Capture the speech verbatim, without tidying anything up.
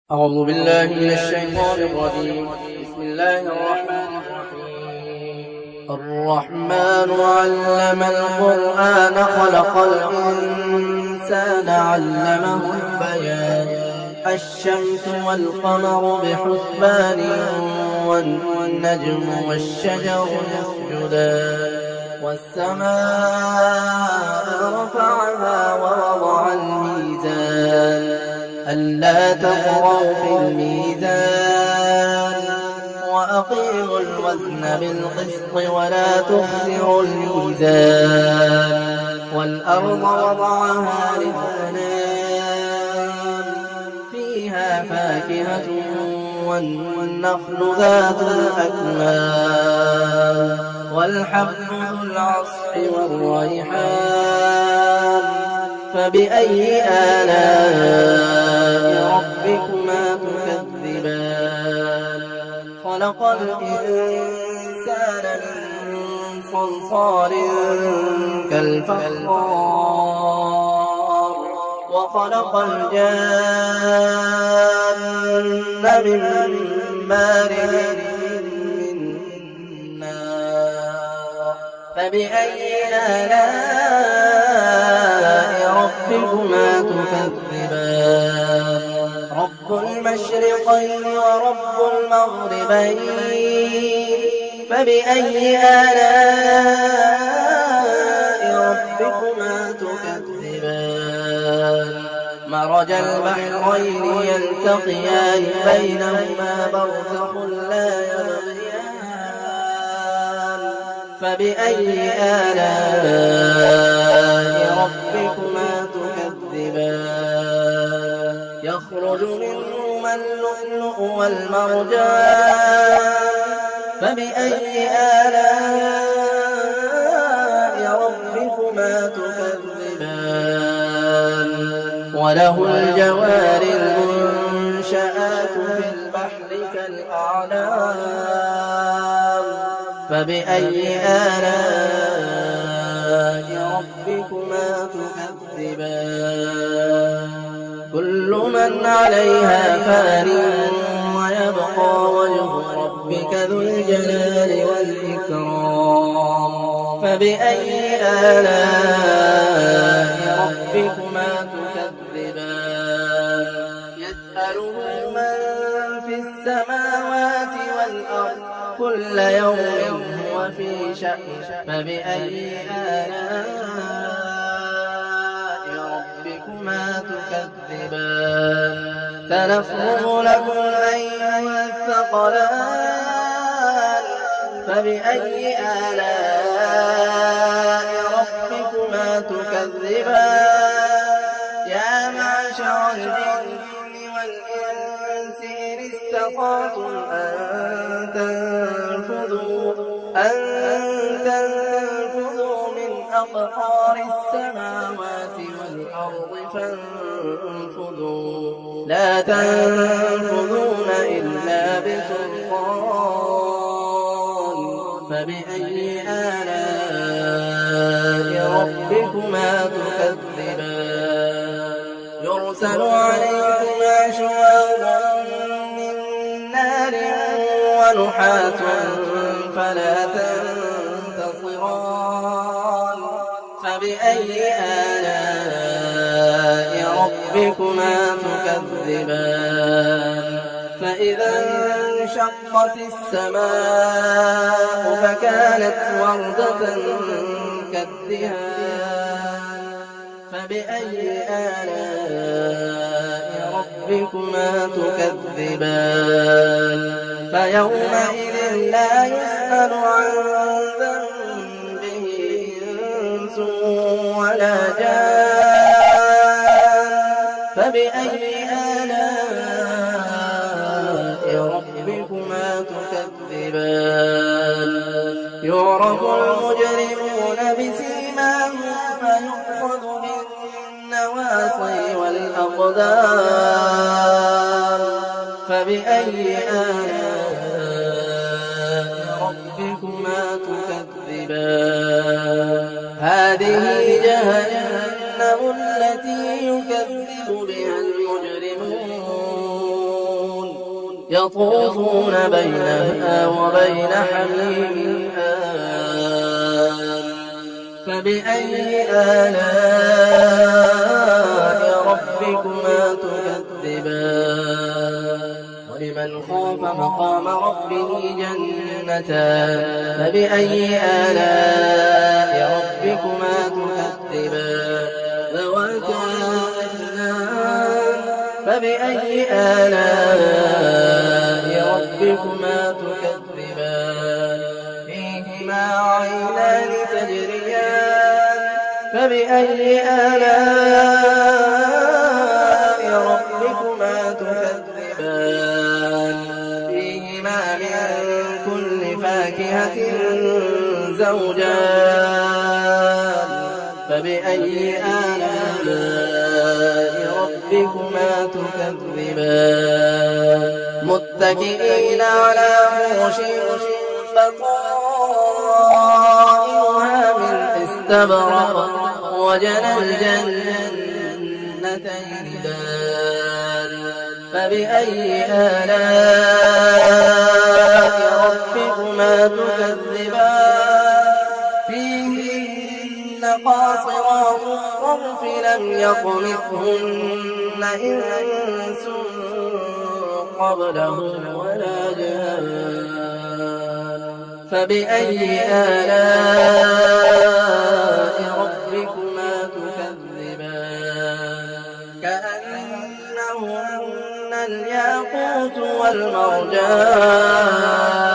أعوذ بالله من الشيطان الرجيم. بسم الله الرحمن الرحيم. الرحمن علم القرآن خلق الإنسان علمه البيان. الشمس والقمر بحسبان والنجم والشجر يسجدان والسماء رفعها ووضع الميزان ألا تطغوا في الميزان وأقيموا الوزن بالقسط ولا تخسروا الميزان والأرض وضعها للأنام فيها فاكهة والنخل ذات الأكمام والحب ذو العصف والريحان فبأي آلاء ربكما تكذبان. خلق الإنسان من صلصال كالفخار وخلق الجان من مارج من نار فبأي آلاء ربكما تكذبان. رب المشرقين ورب المغربين فبأي آلاء ربكما تكذبان. مرج البحرين يلتقيان بينهما برزخ لا يبغيان فبأي آلاء ربكما تكذبان. يخرج منهما اللؤلؤ والمرجان فبأي آلاء ربكما تكذبان. وله الجوار المنشآت في البحر كالأعلام فبأي آلاء ربكما تكذبان. كل من عليها فان ويبقى وجه ربك ذو الجلال والإكرام فبأي آلاء ربكما تكذبان. يسأله من في السماوات والأرض كل يوم هو في شأن فبأي آلاء ربكما تكذبان. سنفرغ لكم أيها الثقلان فبأي آلاء ربكما تكذبان. يا معشر الجن والإنس إن استطعتم أن تنفذوا أن تنفذوا من أقطار السماوات والأرض فانفذوا لا تنفذون إلا بسلطان فبأي آلاء ربكما تكذبان. يرسل عليكما شواظ من نار ونحاس فلا تنتصران فبأي آلاء ربكما تكذبان. فإذا انشقت السماء فكانت وردة كالدهان فبأي آلاء ربكما تكذبان. فيومئذ لا يسأل عن ذنبه إنس ولا جان فبأي آلاء ربكما تكذبان. يعرف المجرمون بسيماهم فيؤخذ بالنواصي والأقدام فبأي آلاء ربكما تكذبان. هذه جهنم التي يكذب بها المجرمون يطوفون بينها وبين حميم آن فبأي آلاء ربكما تكذبان ولمن خاف مقام ربه جنتان فبأي آلاء ربكما تكذبان ذواتا أفنان فبأي آلاء ربكما تكذبان فيهما عينان تجريان فبأي آلاء ربكما تكذبان فيهما من كل فاكهة زوجان فبأي آلاء ربكما تكذبان متكئين على فرش بطائنها من استبرق وجنى الجنتين دان فبأي آلاء ربكما تكذبان فيهن قاصرات الطرف لم يطمثهن إنس قبلهم ولا جان فبأي آلاء ربكما تكذبان كأنهن الياقوت والمرجان